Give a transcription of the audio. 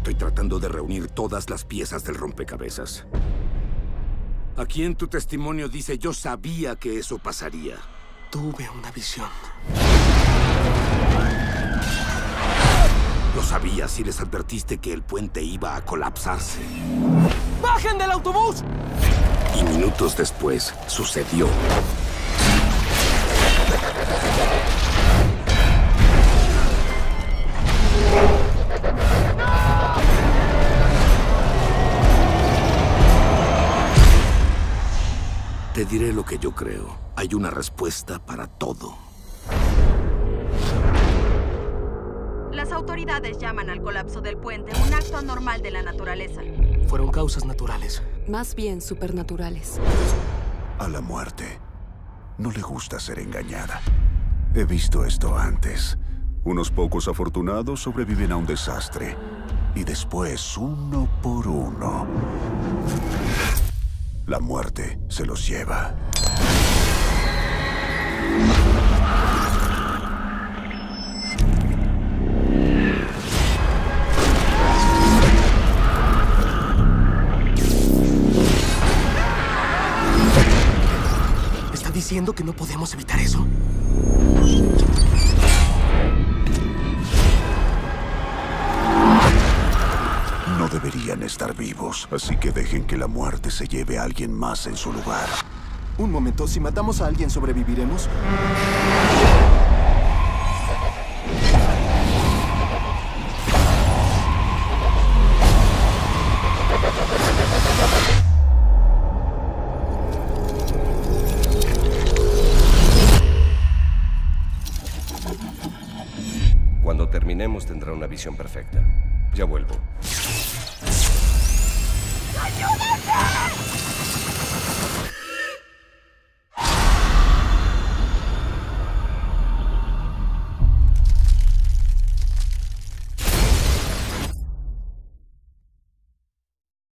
Estoy tratando de reunir todas las piezas del rompecabezas. Aquí en tu testimonio dice, yo sabía que eso pasaría. Tuve una visión. Lo sabías y les advertiste que el puente iba a colapsarse. ¡Bajen del autobús! Y minutos después, sucedió. Te diré lo que yo creo. Hay una respuesta para todo. Las autoridades llaman al colapso del puente un acto anormal de la naturaleza. Fueron causas naturales. Más bien supernaturales. A la muerte no le gusta ser engañada. He visto esto antes. Unos pocos afortunados sobreviven a un desastre. Y después, uno por uno, la muerte se los lleva. ¿Está diciendo que no podemos evitar eso? No deberían estar vivos, así que dejen que la muerte se lleve a alguien más en su lugar. Un momento, si matamos a alguien, ¿sobreviviremos? Cuando terminemos tendrá una visión perfecta. Ya vuelvo. ¡Ayúdame!